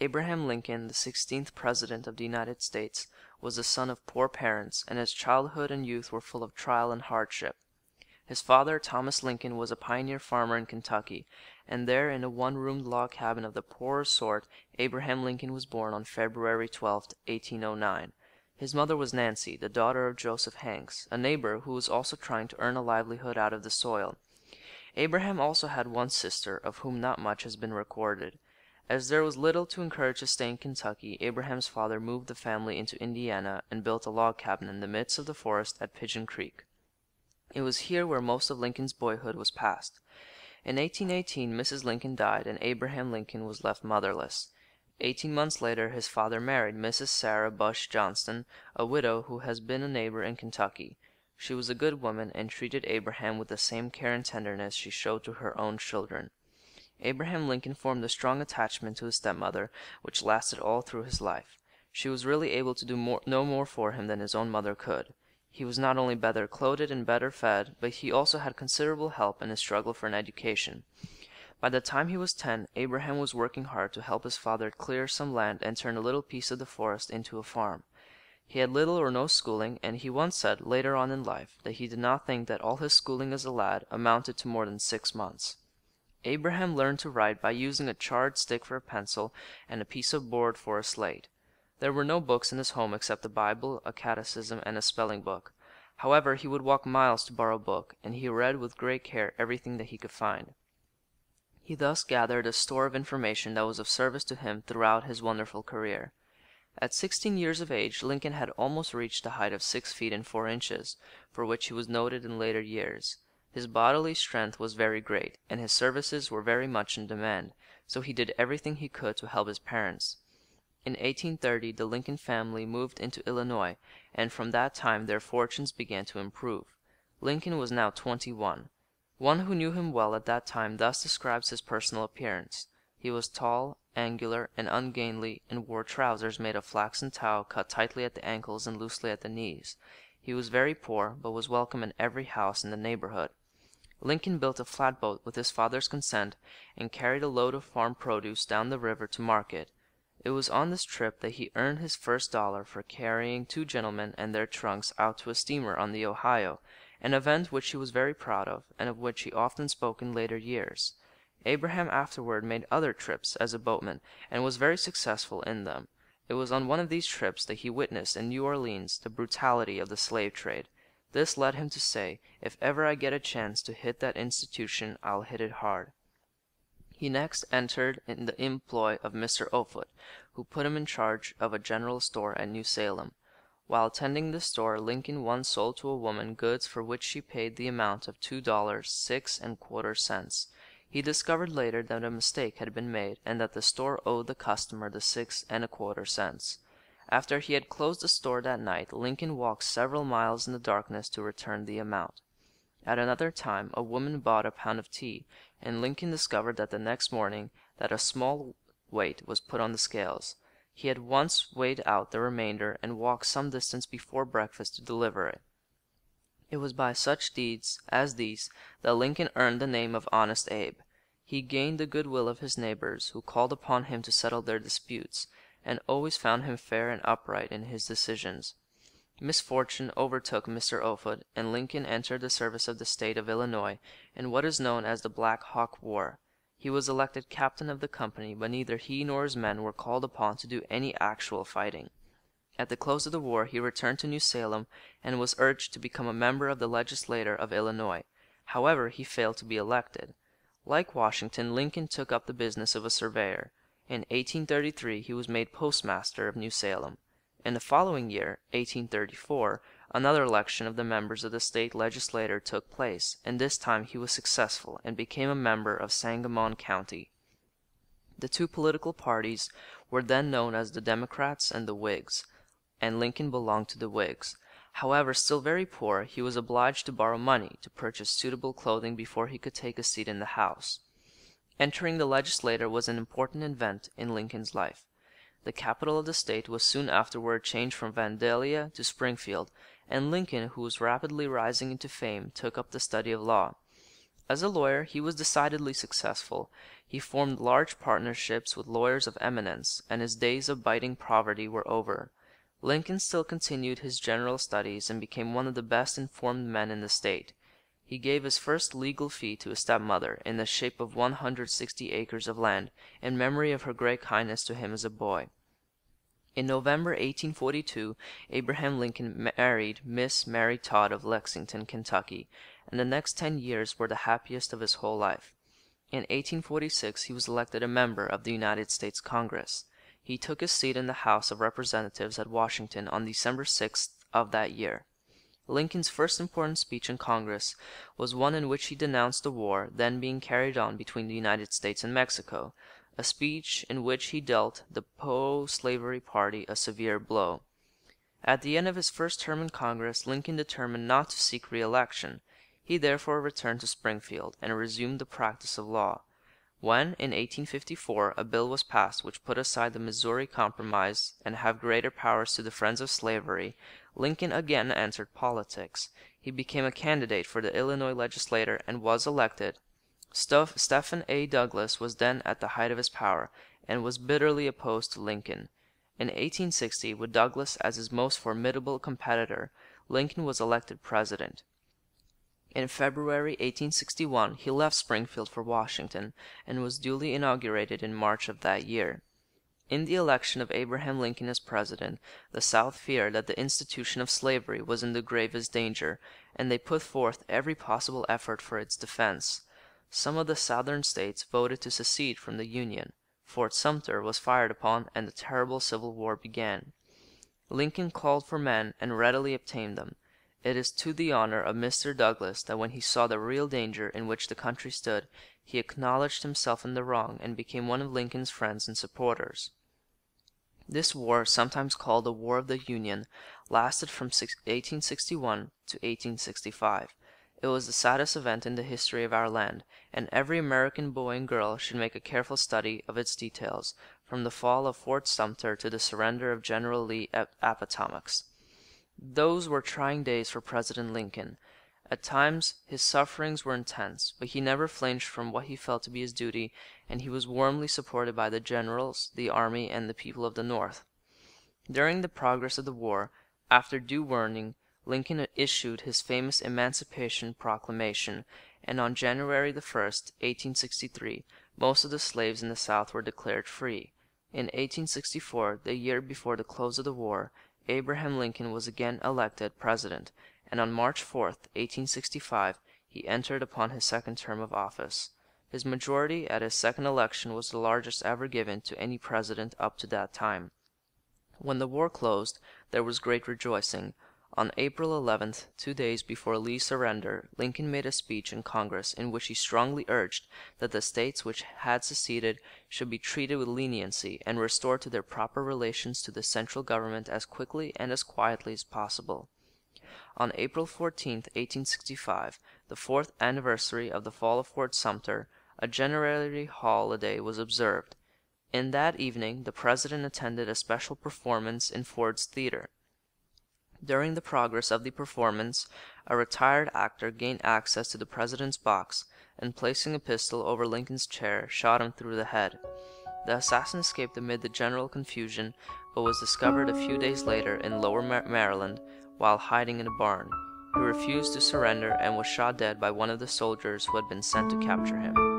Abraham Lincoln, the 16th President of the United States, was the son of poor parents, and his childhood and youth were full of trial and hardship. His father, Thomas Lincoln, was a pioneer farmer in Kentucky, and there in a one-roomed log cabin of the poorer sort, Abraham Lincoln was born on February 12, 1809. His mother was Nancy, the daughter of Joseph Hanks, a neighbor who was also trying to earn a livelihood out of the soil. Abraham also had one sister, of whom not much has been recorded. As there was little to encourage his stay in Kentucky, Abraham's father moved the family into Indiana and built a log cabin in the midst of the forest at Pigeon Creek. It was here where most of Lincoln's boyhood was passed. In 1818, Mrs. Lincoln died, and Abraham Lincoln was left motherless. 18 months later, his father married Mrs. Sarah Bush Johnston, a widow who has been a neighbor in Kentucky. She was a good woman, and treated Abraham with the same care and tenderness she showed to her own children. Abraham Lincoln formed a strong attachment to his stepmother, which lasted all through his life. She was really able to do no more for him than his own mother could. He was not only better clothed and better fed, but he also had considerable help in his struggle for an education. By the time he was 10, Abraham was working hard to help his father clear some land and turn a little piece of the forest into a farm. He had little or no schooling, and he once said, later on in life, that he did not think that all his schooling as a lad amounted to more than 6 months. Abraham learned to write by using a charred stick for a pencil and a piece of board for a slate. There were no books in his home except the Bible, a catechism, and a spelling book. However, he would walk miles to borrow a book, and he read with great care everything that he could find. He thus gathered a store of information that was of service to him throughout his wonderful career. At 16 years of age, Lincoln had almost reached a height of 6 feet and 4 inches, for which he was noted in later years. His bodily strength was very great, and his services were very much in demand, so he did everything he could to help his parents. In 1830, the Lincoln family moved into Illinois, and from that time their fortunes began to improve. Lincoln was now 21. One who knew him well at that time thus describes his personal appearance. He was tall, angular, and ungainly, and wore trousers made of flaxen tow cut tightly at the ankles and loosely at the knees. He was very poor, but was welcome in every house in the neighborhood. Lincoln built a flatboat with his father's consent, and carried a load of farm produce down the river to market. It was on this trip that he earned his first dollar for carrying 2 gentlemen and their trunks out to a steamer on the Ohio, an event which he was very proud of, and of which he often spoke in later years. Abraham afterward made other trips as a boatman, and was very successful in them. It was on one of these trips that he witnessed in New Orleans the brutality of the slave trade. This led him to say, "If ever I get a chance to hit that institution, I'll hit it hard." He next entered in the employ of Mr. Offutt, who put him in charge of a general store at New Salem. While tending this store, Lincoln once sold to a woman goods for which she paid the amount of $2 6¼ cents. He discovered later that a mistake had been made, and that the store owed the customer the 6¼ cents. After he had closed the store that night, Lincoln walked several miles in the darkness to return the amount. At another time, a woman bought a pound of tea, and Lincoln discovered that the next morning that a small weight was put on the scales. He had once weighed out the remainder and walked some distance before breakfast to deliver it. It was by such deeds as these that Lincoln earned the name of Honest Abe. He gained the goodwill of his neighbors, who called upon him to settle their disputes, and always found him fair and upright in his decisions. Misfortune overtook Mr. Offutt, and Lincoln entered the service of the state of Illinois in what is known as the Black Hawk War. He was elected captain of the company, but neither he nor his men were called upon to do any actual fighting. At the close of the war he returned to New Salem, and was urged to become a member of the legislature of Illinois. However, he failed to be elected. Like Washington, Lincoln took up the business of a surveyor. In 1833 he was made postmaster of New Salem. In the following year, 1834, another election of the members of the state legislature took place, and this time he was successful, and became a member of Sangamon County. The two political parties were then known as the Democrats and the Whigs, and Lincoln belonged to the Whigs. However, still very poor, he was obliged to borrow money to purchase suitable clothing before he could take a seat in the House. Entering the legislature was an important event in Lincoln's life. The capital of the state was soon afterward changed from Vandalia to Springfield, and Lincoln, who was rapidly rising into fame, took up the study of law. As a lawyer, he was decidedly successful. He formed large partnerships with lawyers of eminence, and his days of biting poverty were over. Lincoln still continued his general studies and became one of the best informed men in the state. He gave his first legal fee to his stepmother in the shape of 160 acres of land, in memory of her great kindness to him as a boy. In November 1842, Abraham Lincoln married Miss Mary Todd of Lexington, Kentucky, and the next 10 years were the happiest of his whole life. In 1846 he was elected a member of the United States Congress. He took his seat in the House of Representatives at Washington on December 6th of that year. Lincoln's first important speech in Congress was one in which he denounced the war then being carried on between the United States and Mexico, a speech in which he dealt the pro-slavery party a severe blow. At the end of his first term in Congress, Lincoln determined not to seek re-election. He therefore returned to Springfield and resumed the practice of law. When, in 1854, a bill was passed which put aside the Missouri Compromise and gave greater powers to the friends of slavery, Lincoln again entered politics. He became a candidate for the Illinois legislature and was elected. Stephen A. Douglas was then at the height of his power, and was bitterly opposed to Lincoln. In 1860, with Douglas as his most formidable competitor, Lincoln was elected president. In February 1861 he left Springfield for Washington, and was duly inaugurated in March of that year. In the election of Abraham Lincoln as president, the South feared that the institution of slavery was in the gravest danger, and they put forth every possible effort for its defense. Some of the Southern states voted to secede from the Union. Fort Sumter was fired upon, and the terrible Civil War began. Lincoln called for men and readily obtained them. It is to the honor of Mr. Douglas that when he saw the real danger in which the country stood, he acknowledged himself in the wrong and became one of Lincoln's friends and supporters. This war, sometimes called the War of the Union, lasted from 1861 to 1865. It was the saddest event in the history of our land, and every American boy and girl should make a careful study of its details, from the fall of Fort Sumter to the surrender of General Lee at Appomattox. Those were trying days for President Lincoln. At times his sufferings were intense, but he never flinched from what he felt to be his duty, and he was warmly supported by the generals, the army, and the people of the North. During the progress of the war, after due warning, Lincoln issued his famous Emancipation Proclamation, and on January the 1st, 1863, most of the slaves in the South were declared free. In 1864, the year before the close of the war, Abraham Lincoln was again elected president, and on March 4th, 1865, he entered upon his second term of office. His majority at his second election was the largest ever given to any president up to that time. When the war closed, there was great rejoicing. On April 11th, 2 days before Lee's surrender, Lincoln made a speech in Congress in which he strongly urged that the states which had seceded should be treated with leniency and restored to their proper relations to the central government as quickly and as quietly as possible. On April 14th, 1865, the 4th anniversary of the fall of Fort Sumter, a January holiday was observed. In that evening the President attended a special performance in Ford's Theater. During the progress of the performance, a retired actor gained access to the President's box, and placing a pistol over Lincoln's chair, shot him through the head. The assassin escaped amid the general confusion, but was discovered a few days later in Lower Maryland while hiding in a barn. He refused to surrender and was shot dead by one of the soldiers who had been sent to capture him.